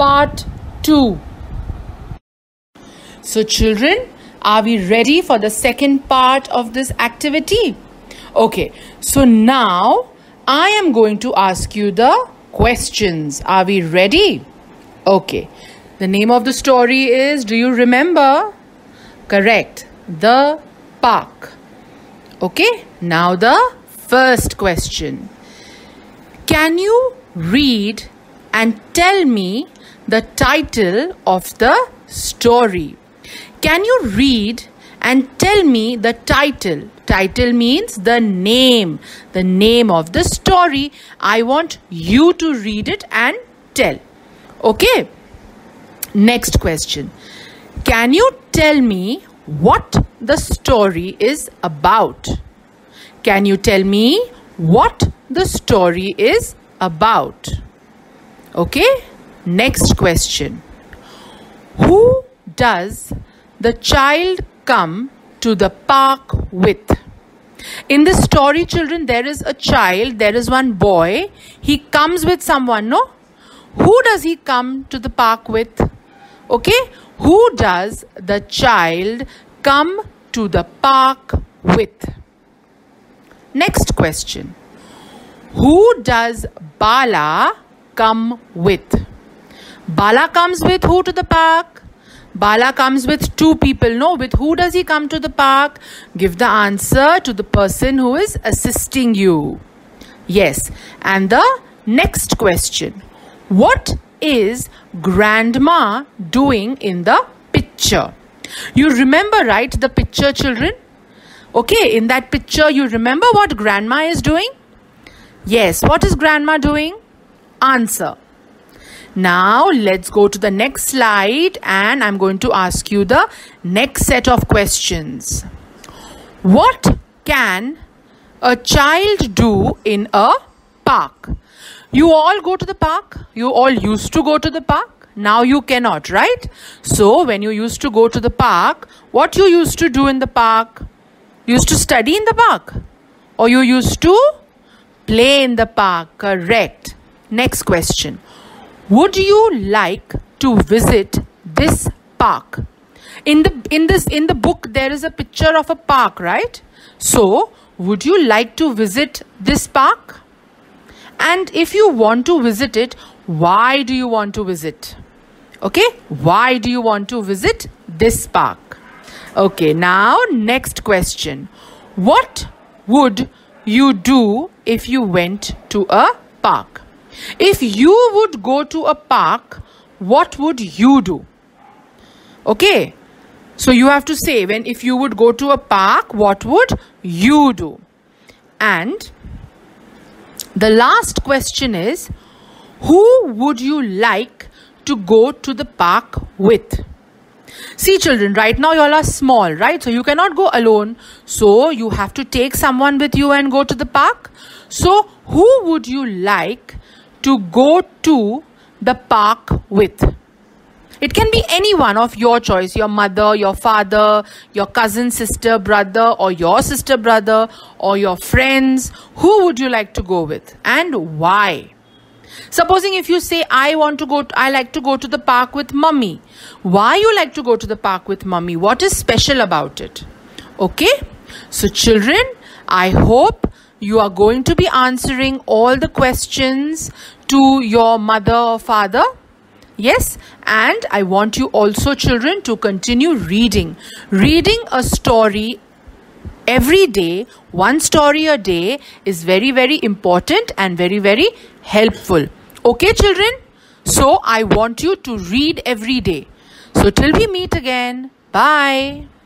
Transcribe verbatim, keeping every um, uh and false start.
part two. So children, are we ready for the second part of this activity? Okay, so now I am going to ask you the questions. Are we ready? Okay, the name of the story is, do you remember? Correct, The Park. Okay, now the first question. Can you read and tell me the title of the story? Can you read and tell me the title? Title means the name, the name of the story. I want you to read it and tell. Okay. Next question. Can you tell me what the story is about? Can you tell me what the story is about? Okay. Next question. Who does the child come to the park with? In this story, children, there is a child, there is one boy. He comes with someone, no? Who does he come to the park with? Okay, who does the child come to the park with? Next question. Who does Bala come with? Bala comes with who to the park? Bala comes with two people. No, with who does he come to the park? Give the answer to the person who is assisting you. Yes. And the next question. What is grandma doing in the picture? You remember, right, the picture, children? Okay, in that picture, you remember what grandma is doing? Yes, what is grandma doing? Answer. Now, let's go to the next slide and I'm going to ask you the next set of questions. What can a child do in a park? You all go to the park. You all used to go to the park. Now you cannot, right? So, when you used to go to the park, what you used to do in the park? You used to study in the park? Or you used to play in the park? Correct. Next question. Would you like to visit this park? In the in this in the book there is a picture of a park, right? So, would you like to visit this park? And if you want to visit it, why do you want to visit? Okay, why do you want to visit this park? Okay, now next question. What would you do if you went to a park? If you would go to a park, what would you do? Okay, so you have to say, when if you would go to a park, what would you do? And the last question is, who would you like to go to the park with? See children, right now you all are small, right? So you cannot go alone. So you have to take someone with you and go to the park. So who would you like to go to the park with? It can be anyone of your choice, your mother, your father, your cousin, sister, brother, or your sister, brother, or your friends. Who would you like to go with and why? Supposing if you say, I want to go, to, I like to go to the park with mummy. Why you like to go to the park with mummy? What is special about it? Okay. So children, I hope you are going to be answering all the questions to your mother or father. Yes, and I want you also, children, to continue reading. Reading a story every day, one story a day, is very, very important and very, very helpful. Okay, children? So, I want you to read every day. So, till we meet again, bye.